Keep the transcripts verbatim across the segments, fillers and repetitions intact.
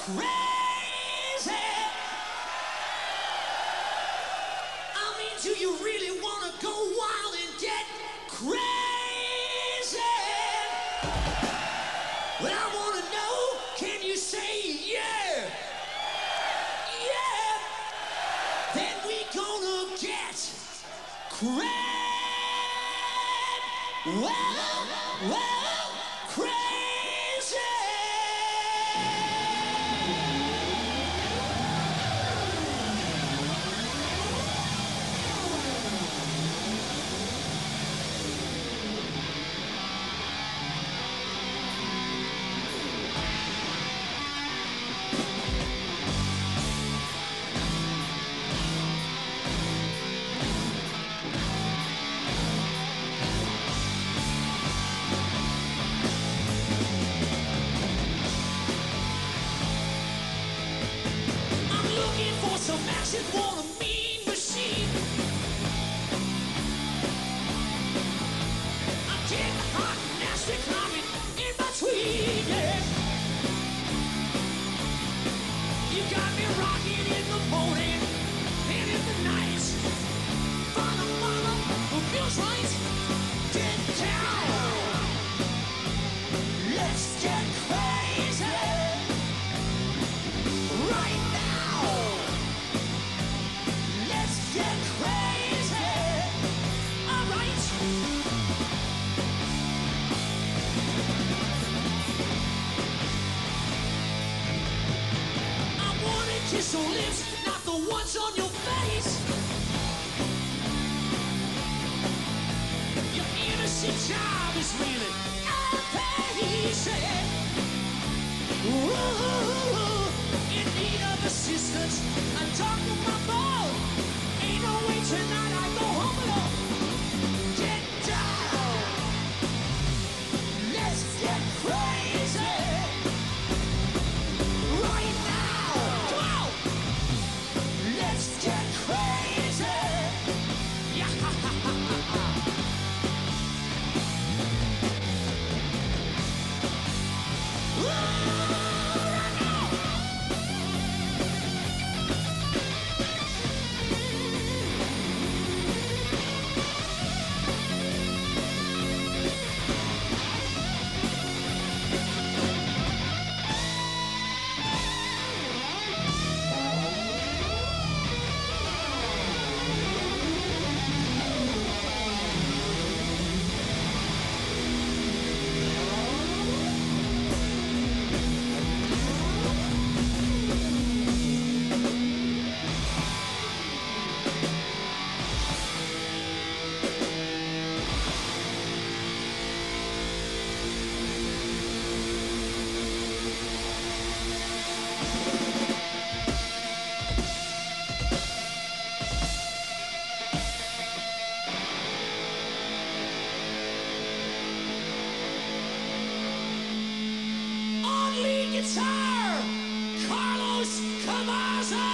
crazy. I mean, do you really want to go wild and get crazy? Well, I want to know, can you say yeah? Yeah. Then we gonna get crazy. Well, well, crazy. Some action for a mean machine. I'm getting hot, nasty, climbing in between, yeah. You got me rocking in the morning and in the night. Follow, follow, the feels right. Get down. Let's get crazy right now. Get crazy, all right. I wanna kiss your lips, not the ones on your face. Your innocent child is really amazing. Ooh, in need of assistance, I talk to my phone. Ain't no way tonight I go home alone. Get down. Let's get crazy right now. Come on. Let's get crazy. Yeah. Right now. Guitar, Carlos Cavazo.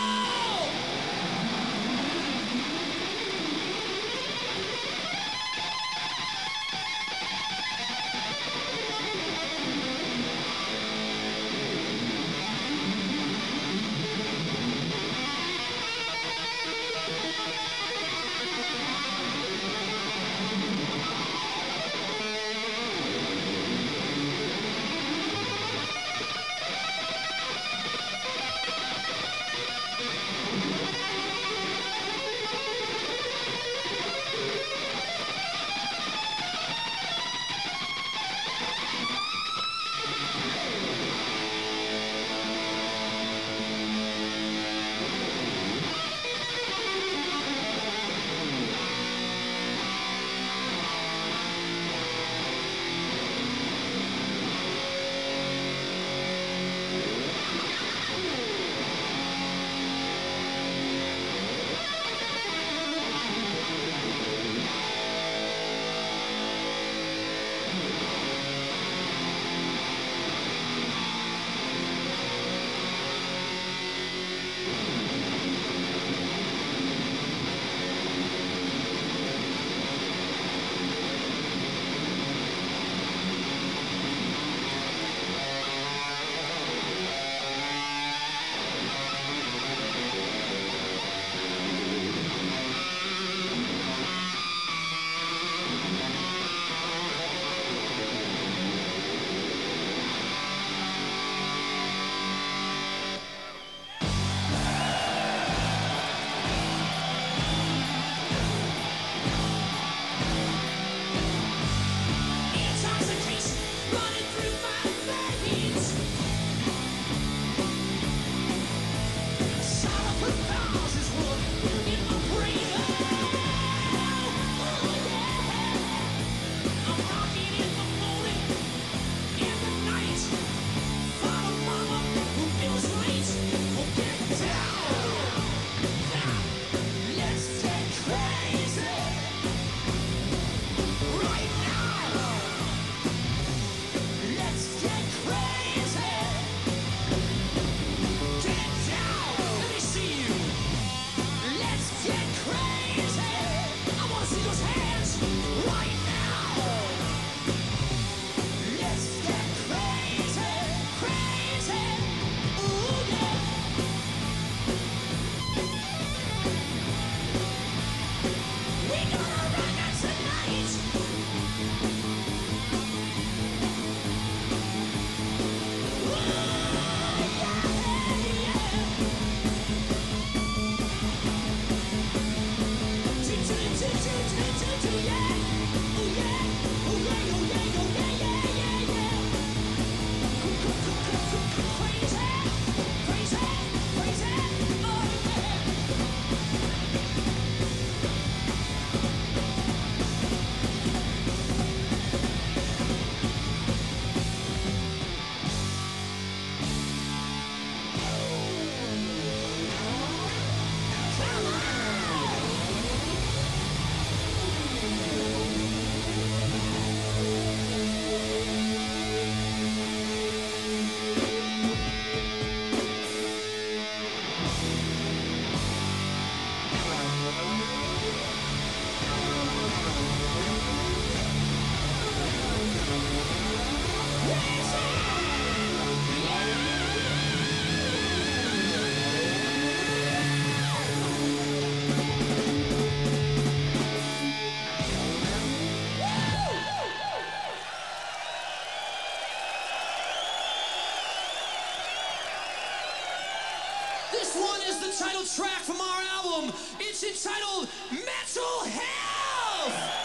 This one is the title track from our album. It's entitled Mental Health.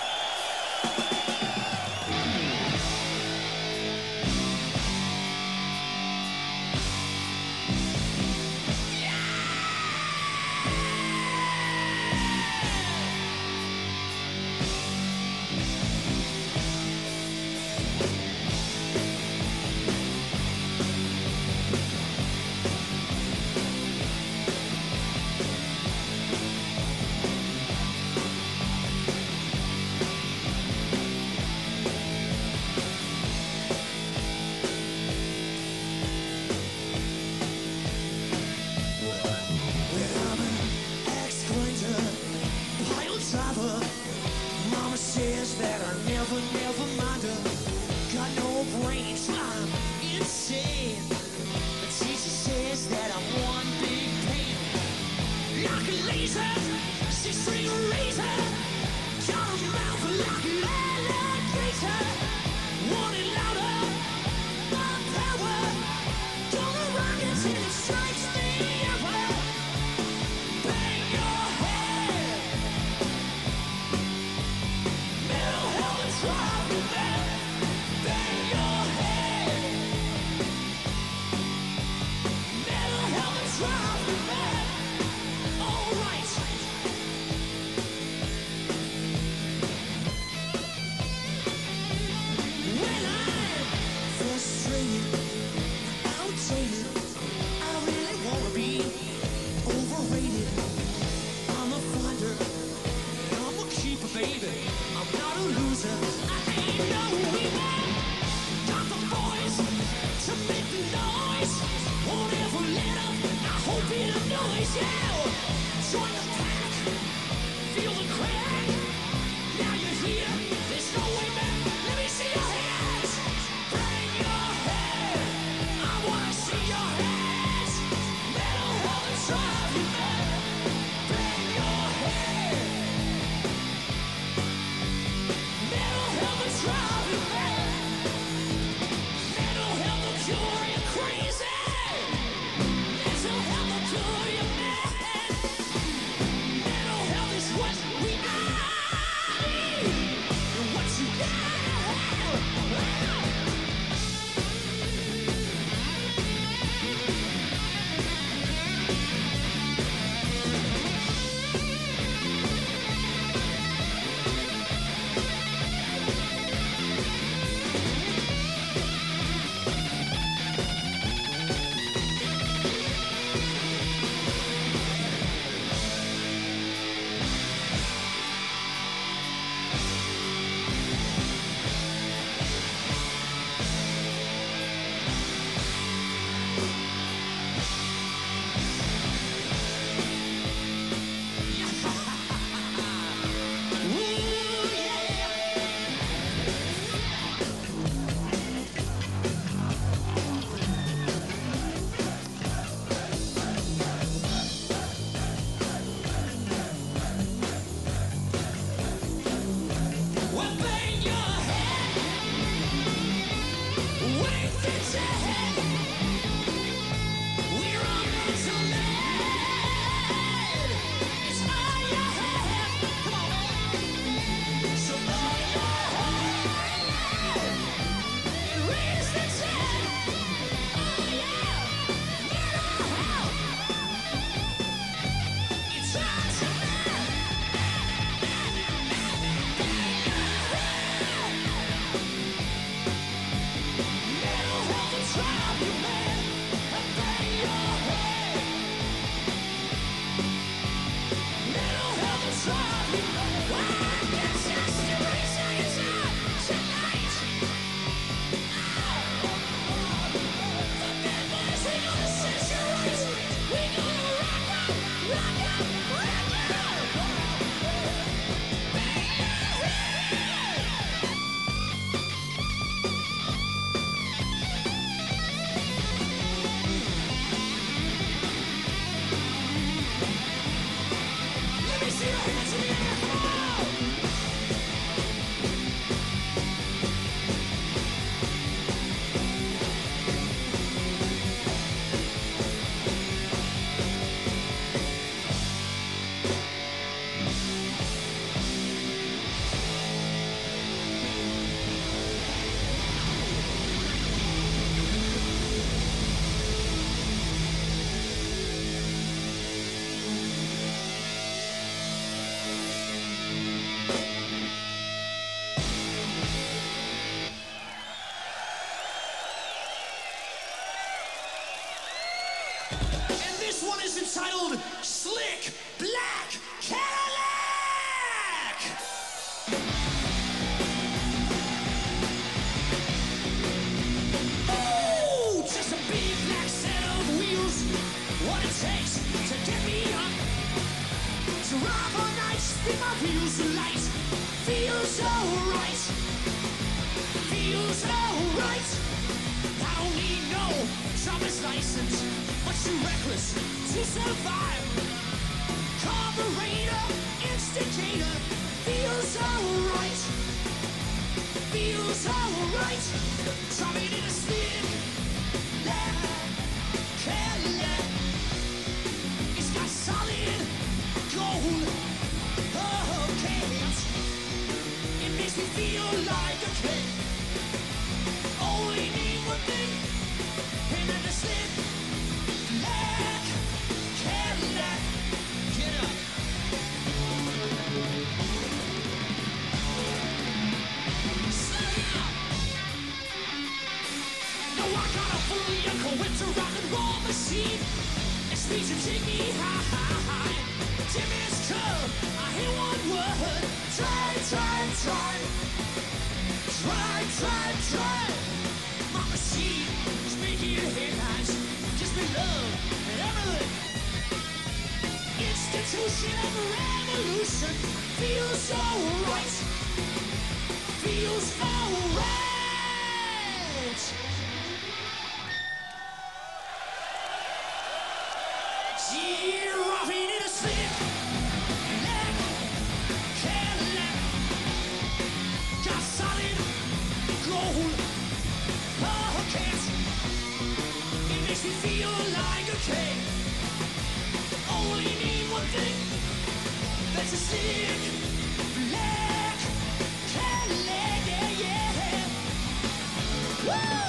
Mama says that I never, never mind her. Got no brains, I'm insane. The teacher says that I'm one big pain. Like a laser, six-string razor. Got a mouth like an alligator. Want it louder, more power. Gonna rock it till it strikes me ever. Bang your head. Mental health is driving mad. Bang your head. Mental health is driving mad. All right. When I'm frustrated, outdated, I really wanna be overrated. I'm a finder, I'm a keeper, baby. I'm not a loser, I ain't no winner. Got the voice to make the noise. Won't ever let up, I hope it annoys you. Join the pack, feel the crack. Now you're here, there's no way back. Let me see your hands. Bang your head, I wanna see your hands. Mental health is driving you mad. Bang your head. Mental health is driving you mad. Mental health will cure you crazy. Mental health will cure you mad. one is entitled Slick Black Cadillac! Oh, just a big black set of wheels. What it takes to get me up. Drive all night, spin my wheels of light. Feels alright. Feels alright. I don't need no driver's license, but too reckless to survive. Carburetor, instigator, feels alright. Feels alright. Driving in a slick black Cadillac. It's got solid gold hubcaps. It makes me feel like a kid. Only need one thing, and then the slick black Cadillac. Get up. Slam! No, I got a fully equipped rock and roll machine. It speeds to take me high, high, high. Jimmy's curve, I hear one word. Try, try, try. Try, try, try. My machine is making headlines. Just me love and everything. Institution of revolution feels alright. Feels alright. Giraffing in a slick black Cadillac. Got solid gold hubcaps. It makes me feel like a king. Only need one thing. That's a slick black Cadillac. Yeah, yeah. Woo!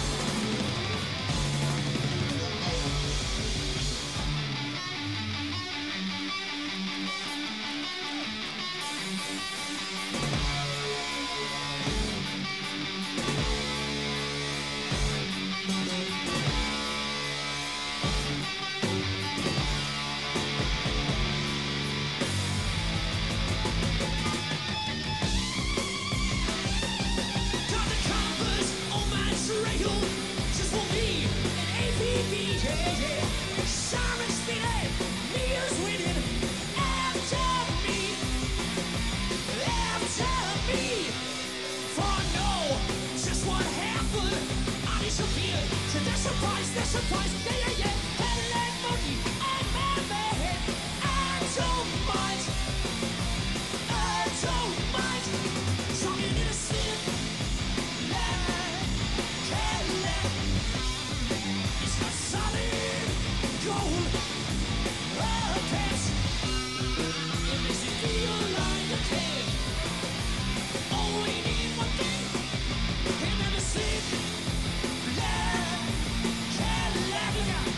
Surprise, they're surprised, yeah, yeah, yeah. Cadillac monkey on my bed. I don't mind, I don't mind. Talking in a slick black Cadillac. It's got solid gold hubcaps. It makes me feel like a kid. Only need one thing, and then a slick black Cadillac.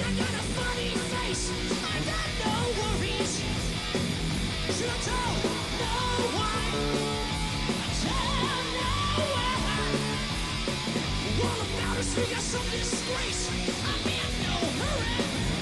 I got a funny face, I got no worries. You tell no one, tell no one. All about us, we got some disgrace. I'm in no hurry.